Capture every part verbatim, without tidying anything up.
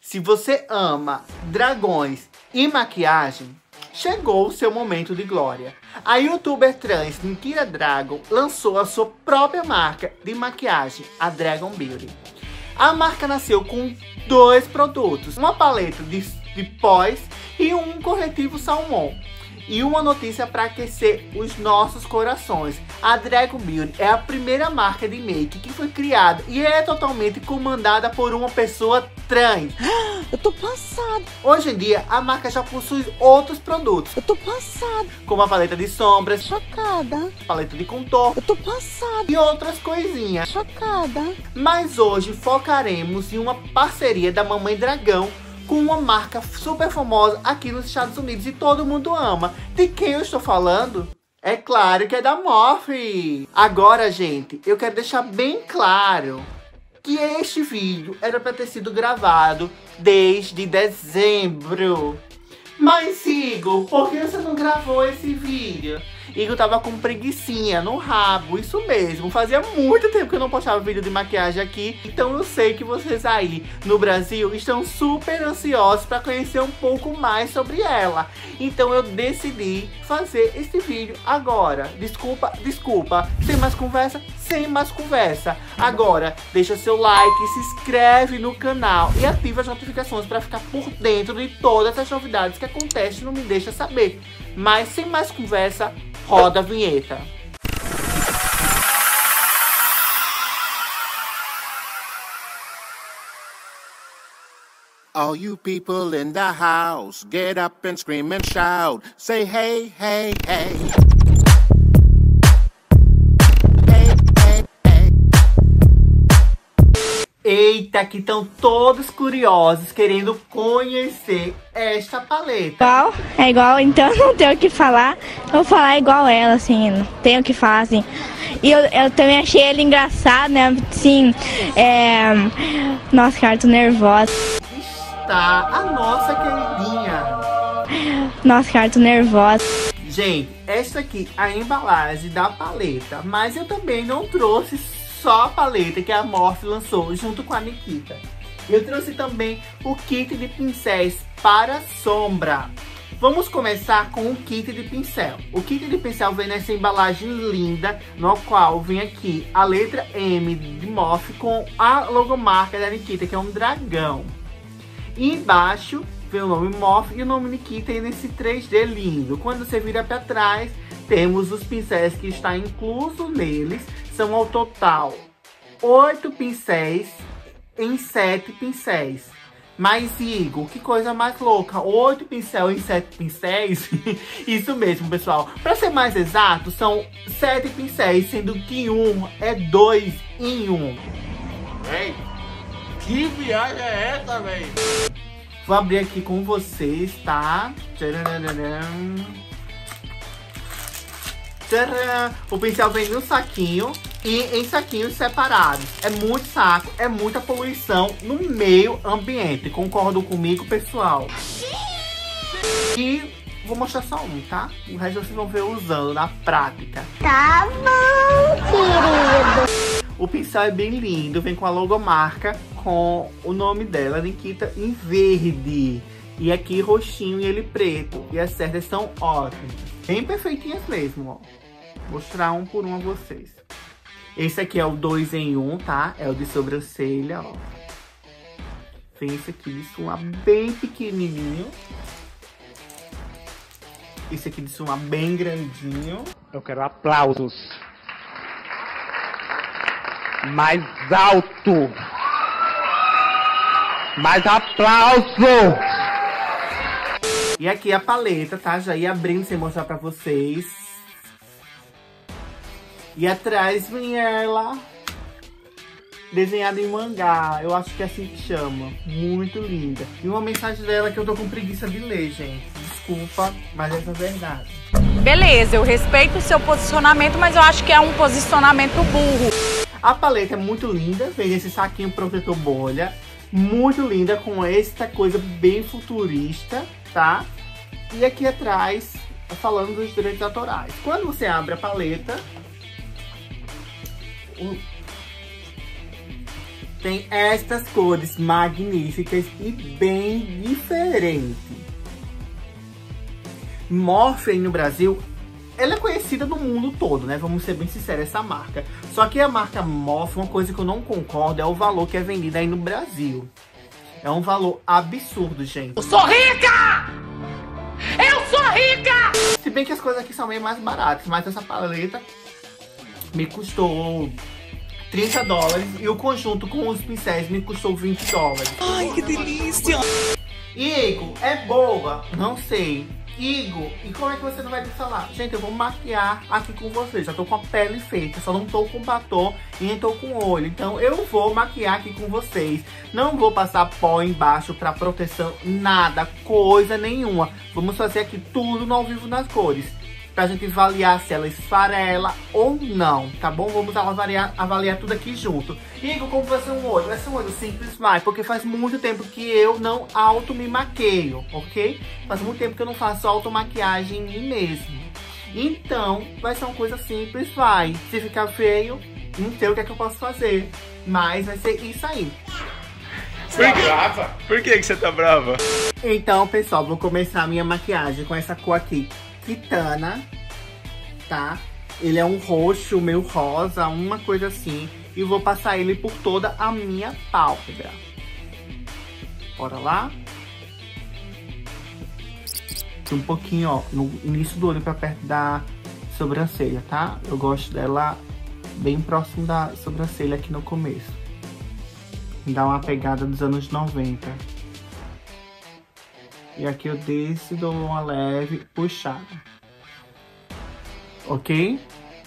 Se você ama dragões e maquiagem, chegou o seu momento de glória. A youtuber trans Nikita Dragon lançou a sua própria marca de maquiagem, a Dragon Beauty. A marca nasceu com dois produtos, uma paleta de, de pós e um corretivo salmão. E uma notícia para aquecer os nossos corações. A Dragon Beauty é a primeira marca de make que foi criada e é totalmente comandada por uma pessoa trans. Eu tô passada. Hoje em dia, a marca já possui outros produtos. Eu tô passada. Como a paleta de sombras, Chocada. paleta de contorno. Eu tô passada. E outras coisinhas. Chocada. Mas hoje focaremos em uma parceria da Mamãe Dragão com uma marca super famosa aqui nos Estados Unidos e todo mundo ama. De quem eu estou falando? É claro que é da Morphe. Agora, gente, eu quero deixar bem claro que este vídeo era para ter sido gravado desde dezembro. Mas, Igor, por que você não gravou esse vídeo? Igor tava com preguicinha no rabo, isso mesmo. Fazia muito tempo que eu não postava vídeo de maquiagem aqui. Então eu sei que vocês aí no Brasil estão super ansiosos para conhecer um pouco mais sobre ela. Então eu decidi fazer esse vídeo agora. Desculpa, desculpa. Sem mais conversa, sem mais conversa. Agora, deixa seu like, se inscreve no canal e ativa as notificações para ficar por dentro de todas as novidades que acontecem no Me Deixa Saber. Mas sem mais conversa, roda a vinheta. All you people in the house, get up and scream and shout. Say hey, hey, hey. Hey, hey, hey. Eita, que estão todos curiosos, querendo conhecer esta paleta. Igual, é igual, então não tenho o que falar. Eu vou falar igual ela, assim, não tenho o que falar, assim. E eu, eu também achei ele engraçado, né, assim, é... Nossa, cara, tô nervosa. Está a nossa queridinha. Nossa, cara, tô nervosa. Gente, esta aqui é a embalagem da paleta, mas eu também não trouxe só a paleta que a Morphe lançou junto com a Nikita. Eu trouxe também o kit de pincéis para sombra. Vamos começar com o kit de pincel. O kit de pincel vem nessa embalagem linda, no qual vem aqui a letra M de Morphe com a logomarca da Nikita, que é um dragão. E embaixo vem o nome Morphe e o nome Nikita aí nesse três D lindo. Quando você vira para trás, temos os pincéis que está incluso neles. São ao total oito pincéis em sete pincéis. Mas, Igor, que coisa mais louca, oito pincéis em sete pincéis? Isso mesmo, pessoal. Para ser mais exato, são sete pincéis, sendo que um é dois em um. Véi, que viagem é essa, véi? Vou abrir aqui com vocês, tá? Tcharam. Tcharam. O pincel vem no saquinho e em saquinhos separados. É muito saco, é muita poluição no meio ambiente. Concordam comigo, pessoal? E vou mostrar só um, tá? O resto vocês vão ver usando na prática. Tá bom, querido. O pincel é bem lindo, vem com a logomarca com o nome dela, Nikita, em verde. E aqui roxinho e ele preto. E as cerdas são ótimas. Bem perfeitinhas mesmo, ó. Vou mostrar um por um a vocês. Esse aqui é o dois em um, tá? É o de sobrancelha, ó. Tem esse aqui de suma bem pequenininho. Esse aqui de suma bem grandinho. Eu quero aplausos. Mais alto. Mais aplauso. E aqui a paleta, tá? Já ia abrindo sem mostrar pra vocês. E atrás vem ela, desenhada em mangá. Eu acho que é assim que chama. Muito linda. E uma mensagem dela que eu tô com preguiça de ler, gente. Desculpa, mas essa é a verdade. Beleza, eu respeito o seu posicionamento, mas eu acho que é um posicionamento burro. A paleta é muito linda. Vem esse saquinho protetor bolha. Muito linda, com esta coisa bem futurista, tá? E aqui atrás, falando dos direitos autorais. Quando você abre a paleta, tem estas cores magníficas e bem diferentes. Morphe no Brasil, ela é conhecida no mundo todo, né? Vamos ser bem sinceros, essa marca. Só que a marca Morphe, uma coisa que eu não concordo é o valor que é vendido aí no Brasil. É um valor absurdo, gente. Eu sou rica! Eu sou rica! Se bem que as coisas aqui são bem mais baratas, mas essa paleta me custou trinta dólares e o conjunto com os pincéis me custou vinte dólares. Ai, que delícia! Igor, é boa? Não sei. Igor, e como é que você não vai falar? Gente, eu vou maquiar aqui com vocês. Já tô com a pele feita, só não tô com batom e nem tô com olho. Então eu vou maquiar aqui com vocês. Não vou passar pó embaixo pra proteção, nada, coisa nenhuma. Vamos fazer aqui tudo no ao vivo nas cores, pra gente avaliar se ela esfarela ou não, tá bom? Vamos avaliar, avaliar tudo aqui junto. Igor, como vai ser um olho? Vai ser um olho simples, vai, porque faz muito tempo que eu não auto me maqueio, ok? Faz muito tempo que eu não faço automaquiagem em mim mesmo. Então, vai ser uma coisa simples, vai. Se ficar feio, não sei o que é que eu posso fazer, mas vai ser isso aí. Você tá brava? Por que que você tá brava? Então, pessoal, vou começar a minha maquiagem com essa cor aqui, Kitana, tá? Ele é um roxo, meio rosa, uma coisa assim. E vou passar ele por toda a minha pálpebra. Bora lá. Um pouquinho, ó, no início do olho pra perto da sobrancelha, tá? Eu gosto dela bem próximo da sobrancelha aqui no começo. Dá uma pegada dos anos noventa. E aqui eu desço e dou uma leve puxada. Ok?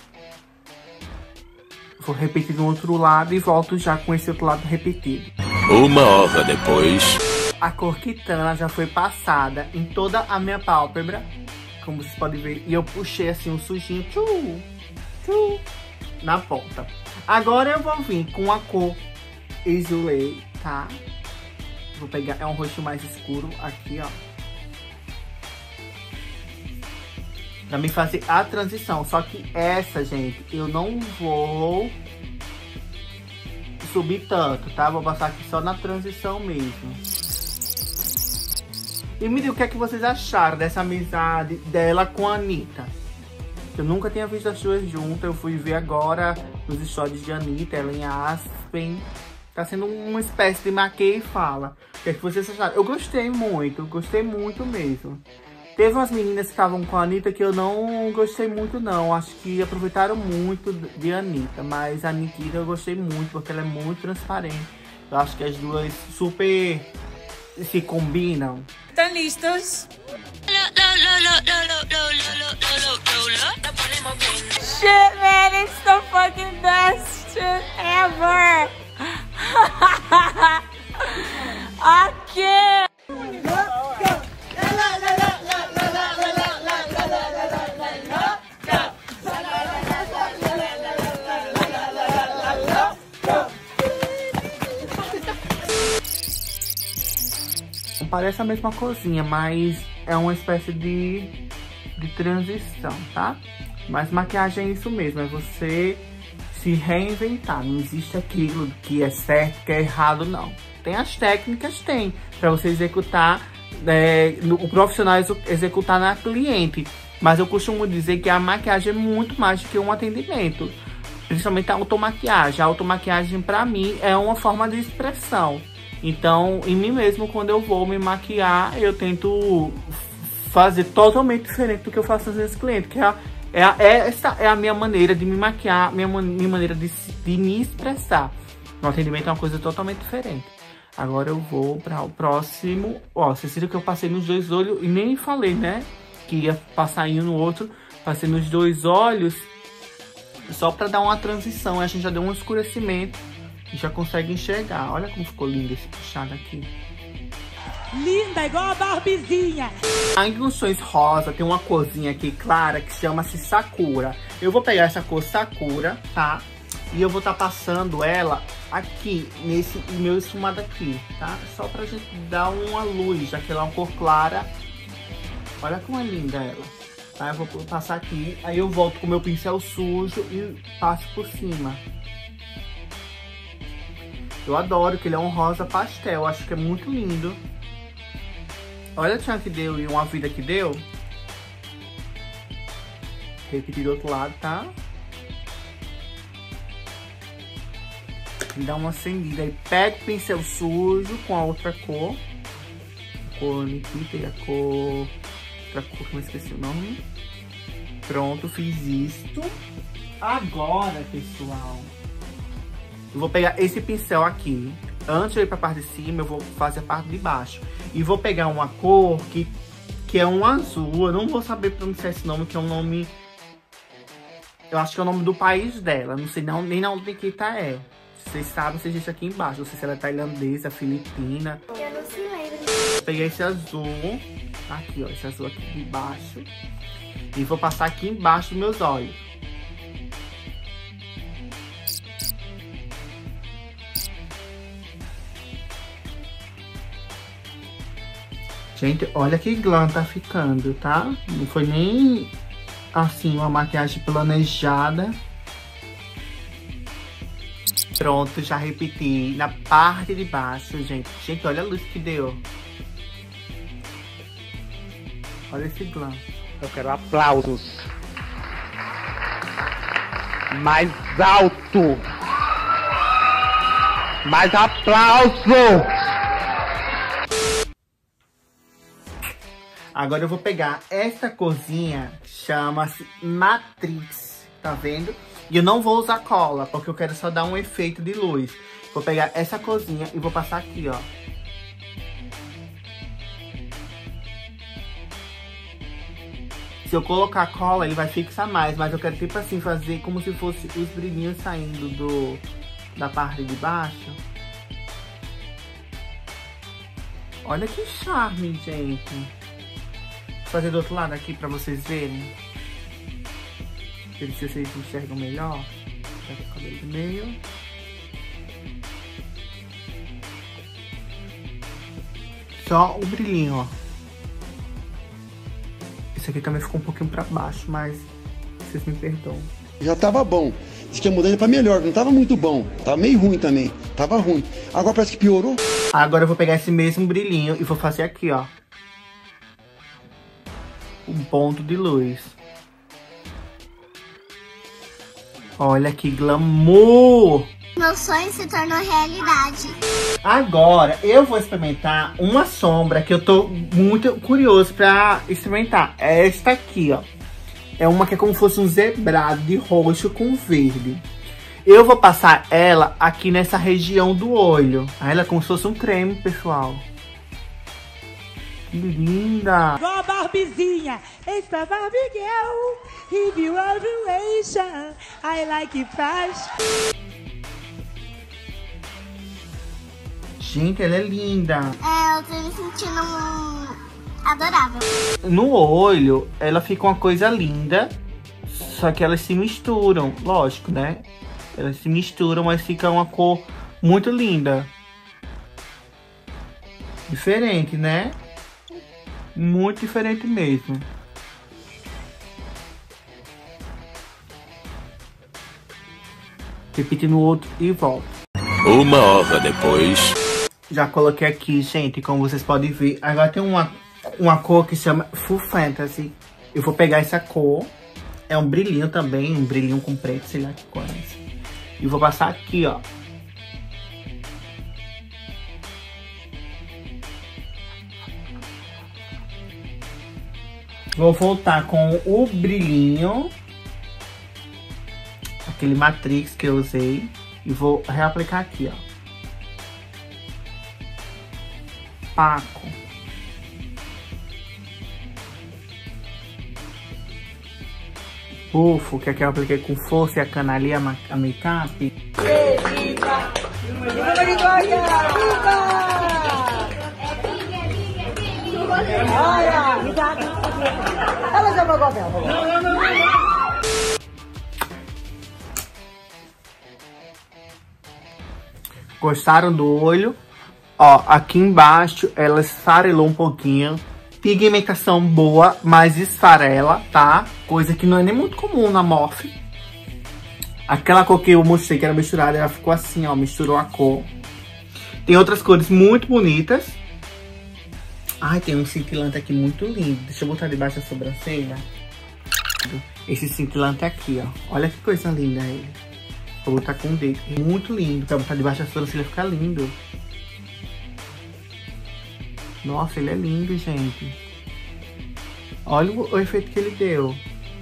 Vou repetir do outro lado e volto já com esse outro lado repetido. Uma hora depois. A cor Kitana já foi passada em toda a minha pálpebra, como vocês podem ver. E eu puxei assim um sujinho tchu, tchu, na ponta. Agora eu vou vir com a cor Isolé, tá? Vou pegar, é um roxo mais escuro aqui, ó. Pra me fazer a transição. Só que essa, gente, eu não vou subir tanto, tá? Vou passar aqui só na transição mesmo. E me diga o que é que vocês acharam dessa amizade dela com a Anitta. Eu nunca tinha visto as duas juntas. Eu fui ver agora nos stories de Anitta, ela em Aspen. Tá sendo uma espécie de maquia e fala. O que é que vocês acharam? Eu gostei muito, gostei muito mesmo. Teve umas meninas que estavam com a Anitta que eu não gostei muito não. Acho que aproveitaram muito de Anitta. Mas a Anitta eu gostei muito, porque ela é muito transparente. Eu acho que as duas super se combinam. ¿Están listos? Shit, man, it's the fucking best shit ever. Aqui. Parece a mesma coisinha, mas é uma espécie de, de transição, tá? Mas maquiagem é isso mesmo, é você se reinventar. Não existe aquilo que é certo, que é errado, não. Tem as técnicas, tem, pra você executar, é, no, o profissional executar na cliente. Mas eu costumo dizer que a maquiagem é muito mais do que um atendimento. Principalmente a automaquiagem. A automaquiagem, pra mim, é uma forma de expressão. Então, em mim mesmo, quando eu vou me maquiar, eu tento fazer totalmente diferente do que eu faço às vezes clientes. Que é, a, é, a, é, essa é a minha maneira de me maquiar, minha, minha maneira de, de me expressar. No atendimento é uma coisa totalmente diferente. Agora eu vou para o próximo. Ó, vocês viram que eu passei nos dois olhos e nem falei, né? Que ia passar em um no outro. Passei nos dois olhos só para dar uma transição. A gente já deu um escurecimento. Já consegue enxergar. Olha como ficou lindo esse puxado aqui. Linda, igual a Barbizinha. Ainda nos tons rosa tem uma corzinha aqui clara que chama-se Sakura. Eu vou pegar essa cor Sakura, tá? E eu vou estar tá passando ela aqui, nesse meu esfumado aqui, tá? Só pra gente dar uma luz, já que ela é uma cor clara. Olha como é linda ela. Tá? Eu vou passar aqui, aí eu volto com o meu pincel sujo e passo por cima. Eu adoro que ele é um rosa pastel. Acho que é muito lindo. Olha a tchan que deu e uma vida que deu. Repetir do outro lado, tá? Dá uma acendida aí. Pega o pincel sujo com a outra cor. A cor Nikita e a cor... outra cor que eu esqueci o nome. Pronto, fiz isto. Agora, pessoal, eu vou pegar esse pincel aqui. Antes de eu ir pra parte de cima, eu vou fazer a parte de baixo. E vou pegar uma cor que, que é um azul. Eu não vou saber pronunciar esse nome, que é um nome... Eu acho que é o nome do país dela. Não sei não, nem na onde que tá é. Vocês sabem, vocês deixam aqui embaixo. Não sei se ela é tailandesa, filipina. Eu não se lembro. Peguei esse azul. Aqui, ó. Esse azul aqui de baixo. E vou passar aqui embaixo dos meus olhos. Gente, olha que glam tá ficando, tá? Não foi nem, assim, uma maquiagem planejada. Pronto, já repeti. Na parte de baixo, gente. Gente, olha a luz que deu. Olha esse glam. Eu quero aplausos. Mais alto. Mais aplauso. Agora eu vou pegar esta corzinha, chama-se Matrix, tá vendo? E eu não vou usar cola, porque eu quero só dar um efeito de luz. Vou pegar essa corzinha e vou passar aqui, ó. Se eu colocar cola, ele vai fixar mais, mas eu quero tipo assim, fazer como se fosse os brilhinhos saindo do, da parte de baixo. Olha que charme, gente. Vou fazer do outro lado aqui pra vocês verem. Se vocês enxergam melhor. Pega o cabelo do meio. Só o brilhinho, ó. Esse aqui também ficou um pouquinho pra baixo, mas vocês me perdoam. Já tava bom. Diz que a mudança pra melhor, não tava muito bom. Tava meio ruim também. Tava ruim. Agora parece que piorou. Agora eu vou pegar esse mesmo brilhinho e vou fazer aqui, ó. Um ponto de luz. Olha que glamour! Meu sonho se tornou realidade. Agora eu vou experimentar uma sombra que eu tô muito curioso pra experimentar. É esta aqui, ó. É uma que é como se fosse um zebrado de roxo com verde. Eu vou passar ela aqui nessa região do olho. Ela é como se fosse um creme, pessoal. Que linda! Igual a Barbizinha. It's a Barbie girl. If you are relation, I like it fast. Gente, ela é linda. É, eu tô me sentindo um... adorável. No olho, ela fica uma coisa linda. Só que elas se misturam, lógico, né? Elas se misturam, mas fica uma cor muito linda. Diferente, né? Muito diferente mesmo. Repite no outro e volta. Uma hora depois. Já coloquei aqui, gente, como vocês podem ver. Agora tem uma, uma cor que chama Full Fantasy. Eu vou pegar essa cor. É um brilhinho também, um brilhinho com preto, sei lá que cor é essa. E vou passar aqui, ó. Vou voltar com o brilhinho. Aquele Matrix que eu usei. E vou reaplicar aqui, ó. Paco. Ufo, que aqui eu apliquei com força e a canalia, a make-up. Gostaram do olho? Ó, aqui embaixo ela esfarelou um pouquinho. Pigmentação boa, mas esfarela, tá? Coisa que não é nem muito comum na Morphe. Aquela cor que eu mostrei que era misturada, ela ficou assim, ó, misturou a cor. Tem outras cores muito bonitas. Ai, tem um cintilante aqui muito lindo. Deixa eu botar debaixo da sobrancelha. Esse cintilante aqui, ó. Olha que coisa linda ele. Vou botar com o dedo. Muito lindo. Pra botar debaixo da sobrancelha ficar lindo. Nossa, ele é lindo, gente. Olha o, o efeito que ele deu.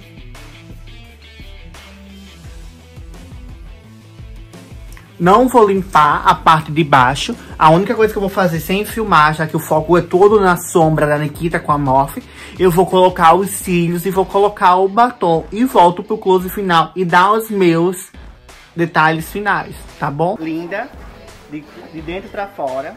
Não vou limpar a parte de baixo. A única coisa que eu vou fazer sem filmar, já que o foco é todo na sombra da Nikita com a Morphe, eu vou colocar os cílios e vou colocar o batom. E volto pro close final e dar os meus detalhes finais, tá bom? Linda, de, de dentro pra fora.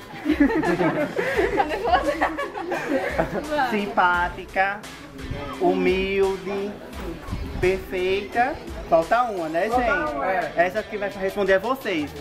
Simpática, humilde, perfeita. Falta uma, né, gente? Essa que vai responder a vocês.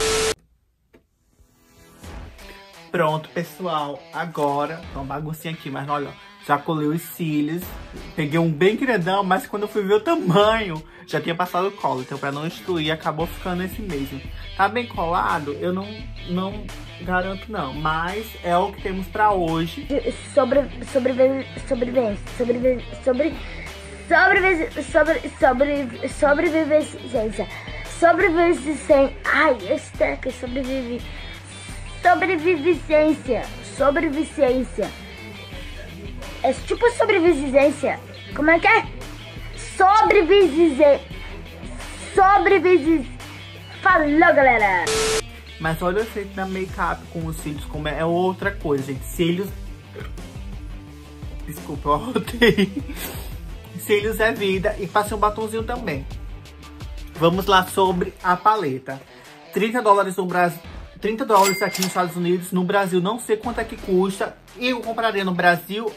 Pronto, pessoal. Agora, tá uma baguncinha aqui, mas olha, já colei os cílios. Peguei um bem grandão, mas quando eu fui ver o tamanho, já tinha passado o colo. Então, pra não destruir, acabou ficando esse mesmo. Tá bem colado? Eu não, não garanto, não. Mas é o que temos pra hoje. Sobre, sobrevive, sobrevivência, sobrevive, sobre... Sobrevive, sobre, sobre, sobrevivência, sobrevivência, ai, esteca, sobrevive, sobrevivência, sobrevivência, é tipo sobrevivência, como é que é? Sobrevivência, sobrevivência, falou, galera! Mas olha o efeito da make-up com os cílios, como é, é outra coisa, gente, cílios, desculpa, eu arrotei. Cílios é vida e passei um batonzinho também. Vamos lá sobre a paleta. trinta dólares no Brasil, trinta dólares aqui nos Estados Unidos. No Brasil não sei quanto é que custa. Eu compraria no Brasil?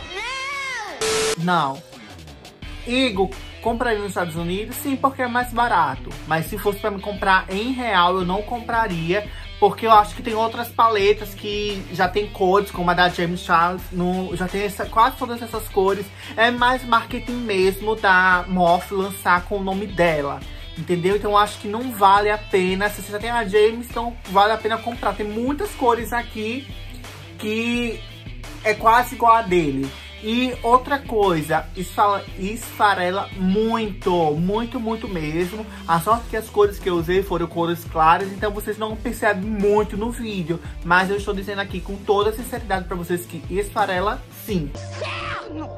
Não. Igor, compraria nos Estados Unidos? Sim, porque é mais barato. Mas se fosse para me comprar em real, eu não compraria. Porque eu acho que tem outras paletas que já tem cores, como a da James Charles, no, já tem essa, quase todas essas cores. É mais marketing mesmo da Morphe lançar com o nome dela, entendeu? Então eu acho que não vale a pena. Se você já tem a James, então vale a pena comprar. Tem muitas cores aqui que é quase igual a dele. E outra coisa, esfarela muito, muito, muito mesmo. A sorte que as cores que eu usei foram cores claras, então vocês não percebem muito no vídeo. Mas eu estou dizendo aqui com toda sinceridade pra vocês que esfarela sim. Inferno!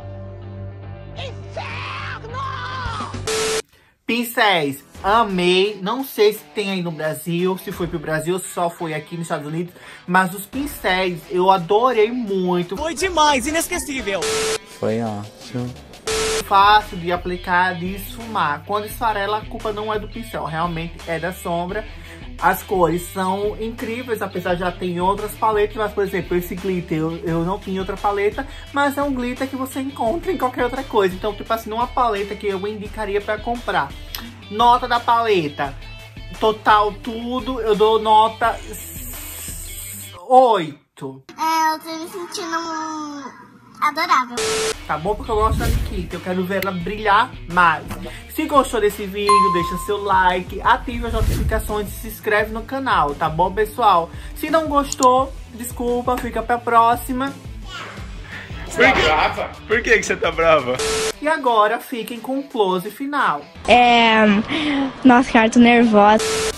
Inferno! Pincéis, amei. Não sei se tem aí no Brasil, se foi pro Brasil, só foi aqui nos Estados Unidos. Mas os pincéis, eu adorei muito. Foi demais, inesquecível. Foi ótimo. Fácil de aplicar, de esfumar. Quando esfarela, a culpa não é do pincel, realmente é da sombra. As cores são incríveis, apesar de já ter outras paletas. Mas, por exemplo, esse glitter eu, eu não tinha outra paleta. Mas é um glitter que você encontra em qualquer outra coisa. Então, tipo assim, uma paleta que eu indicaria pra comprar. Nota da paleta. Total tudo, eu dou nota oito. É, eu tô me sentindo adorável. Tá bom? Porque eu gosto da Nikita, eu quero ver ela brilhar mais. Se gostou desse vídeo, deixa seu like, ative as notificações e se inscreve no canal, tá bom, pessoal? Se não gostou, desculpa, fica pra próxima. Você tá brava? Por que que você tá brava? E agora fiquem com o close final. É... Nossa, cara, tô nervosa.